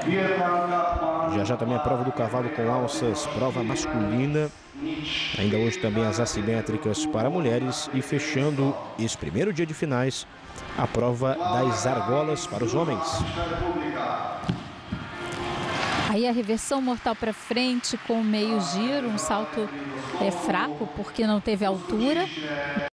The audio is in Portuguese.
Já também a prova do cavalo com alças, prova masculina. Ainda hoje também as assimétricas para mulheres e fechando esse primeiro dia de finais, a prova das argolas para os homens. Aí a reversão mortal para frente com meio giro, um salto fraco porque não teve altura.